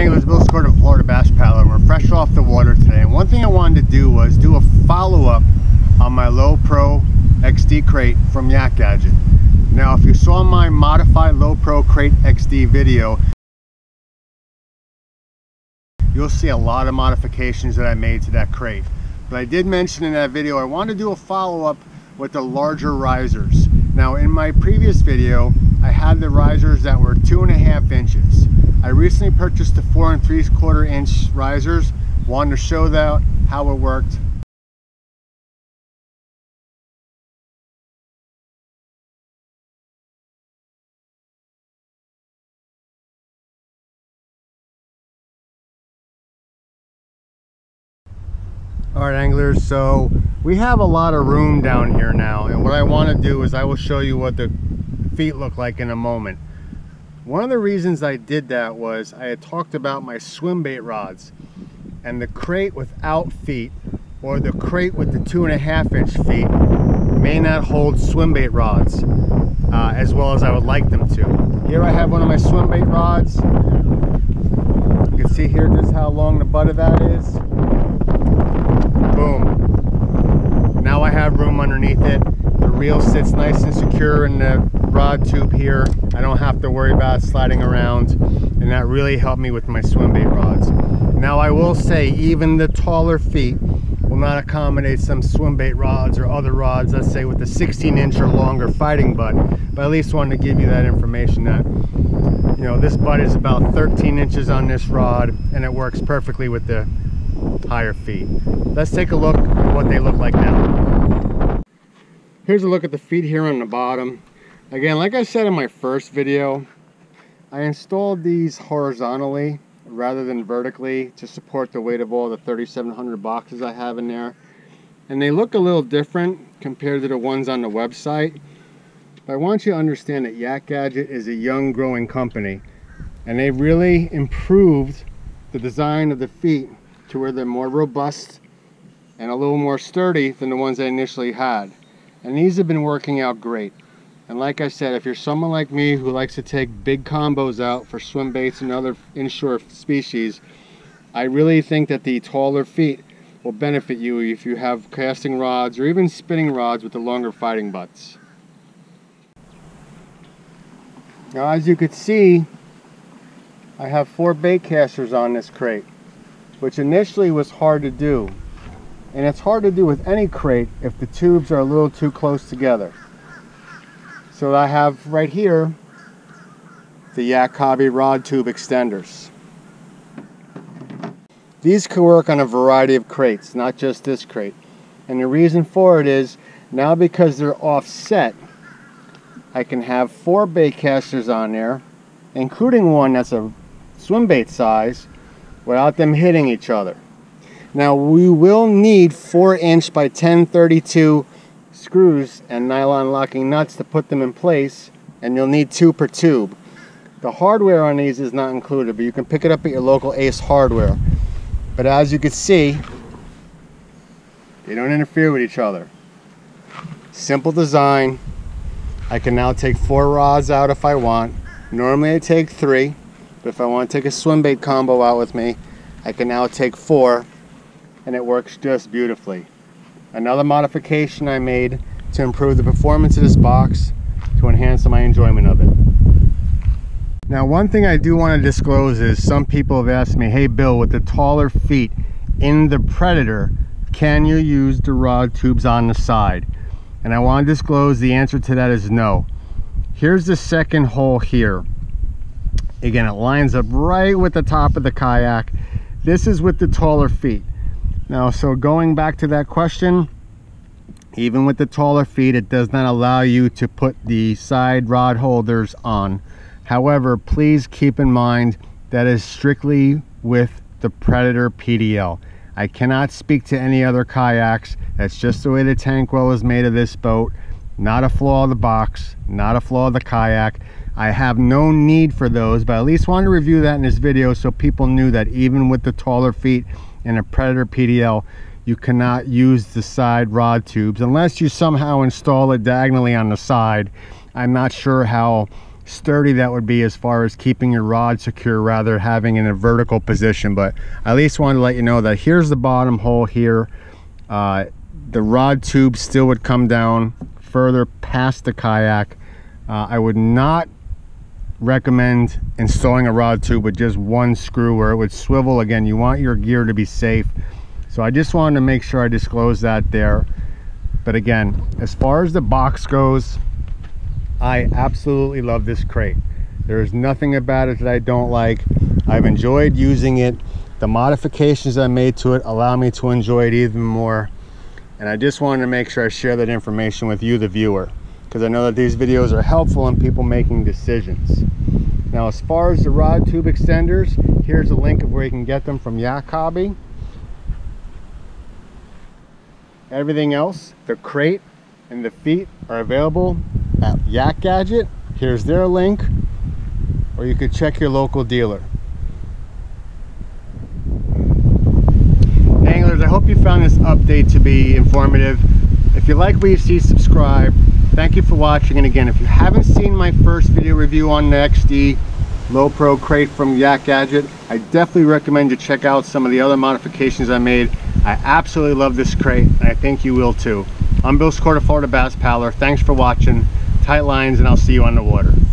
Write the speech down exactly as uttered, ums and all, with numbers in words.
Anglers, Bill Squirt of Florida Bass Paddler, and we're fresh off the water today. And one thing I wanted to do was do a follow-up on my Low Pro X D crate from Yak Gadget. Now, if you saw my modified Low Pro Crate X D video, you'll see a lot of modifications that I made to that crate. But I did mention in that video I wanted to do a follow-up with the larger risers. Now, in my previous video, I had the risers that were two and a half inches. I recently purchased the four and three quarter inch risers. Wanted to show that how it worked. All right, anglers, so we have a lot of room down here now, and what I want to do is I will show you what the feet look like in a moment. One of the reasons I did that was I had talked about my swim bait rods, and the crate without feet or the crate with the two and a half inch feet may not hold swim bait rods uh, as well as I would like them to. Here I have one of my swim bait rods. You can see here just how long the butt of that is. Boom. Now I have room underneath it. The reel sits nice and secure in the rod tube here. I don't have to worry about sliding around, and that really helped me with my swim bait rods. Now I will say even the taller feet will not accommodate some swim bait rods or other rods, let's say with a sixteen inch or longer fighting butt, but at least wanted to give you that information that, you know, this butt is about thirteen inches on this rod and it works perfectly with the higher feet. Let's take a look at what they look like now. Here's a look at the feet here on the bottom. Again, like I said in my first video, I installed these horizontally rather than vertically to support the weight of all the thirty-seven hundred boxes I have in there. And they look a little different compared to the ones on the website. But I want you to understand that Yak Gadget is a young growing company, and they've really improved the design of the feet to where they're more robust and a little more sturdy than the ones I initially had. And these have been working out great. And like I said, if you're someone like me who likes to take big combos out for swim baits and other inshore species, I really think that the taller feet will benefit you if you have casting rods or even spinning rods with the longer fighting butts. Now, as you can see, I have four bait casters on this crate, which initially was hard to do. And it's hard to do with any crate if the tubes are a little too close together. So I have right here the Yak Hobby rod tube extenders. These could work on a variety of crates, not just this crate. And the reason for it is, now because they're offset, I can have four bait casters on there, including one that's a swim bait size, without them hitting each other. Now we will need four inch by ten thirty-two screws and nylon locking nuts to put them in place, and you'll need two per tube. The hardware on these is not included, but you can pick it up at your local Ace Hardware. But as you can see, they don't interfere with each other. Simple design. I can now take four rods out if I want. Normally I take three, but if I want to take a swim bait combo out with me, I can now take four, and it works just beautifully. Another modification I made to improve the performance of this box to enhance my enjoyment of it. Now, one thing I do want to disclose is some people have asked me, hey Bill, with the taller feet in the Predator, can you use the rod tubes on the side? And I want to disclose the answer to that is no. Here's the second hole here. Again, it lines up right with the top of the kayak. This is with the taller feet. Now, so going back to that question, even with the taller feet, it does not allow you to put the side rod holders on. However, please keep in mind that is strictly with the Predator P D L. I cannot speak to any other kayaks. That's just the way the tank well is made of this boat. Not a flaw of the box, not a flaw of the kayak. I have no need for those, but I at least wanted to review that in this video so people knew that even with the taller feet in a Predator P D L, you cannot use the side rod tubes unless you somehow install it diagonally on the side. I'm not sure how sturdy that would be as far as keeping your rod secure rather having in a vertical position. But I at least wanted to let you know that here's the bottom hole here. Uh, the rod tube still would come down further past the kayak. Uh, I would not recommend installing a rod tube with just one screw where it would swivel. Again, you want your gear to be safe. So I just wanted to make sure I disclose that there. But again, as far as the box goes, I absolutely love this crate. There is nothing about it that I don't like. I've enjoyed using it. The modifications I made to it allow me to enjoy it even more. And I just wanted to make sure I share that information with you, the viewer, because I know that these videos are helpful in people making decisions. Now, as far as the rod tube extenders, here's a link of where you can get them from Yak Hobby. Everything else, the crate and the feet, are available at Yak Gadget. Here's their link, or you could check your local dealer. Anglers, I hope you found this update to be informative. If you like what you see, subscribe. Thank you for watching, and again, if you haven't seen my first video review on the X D Low Pro crate from Yak Gadget, I definitely recommend you check out some of the other modifications I made. I absolutely love this crate, and I think you will too. I'm Bill Scorda, Florida Bass Paddler. Thanks for watching. Tight lines, and I'll see you on the water.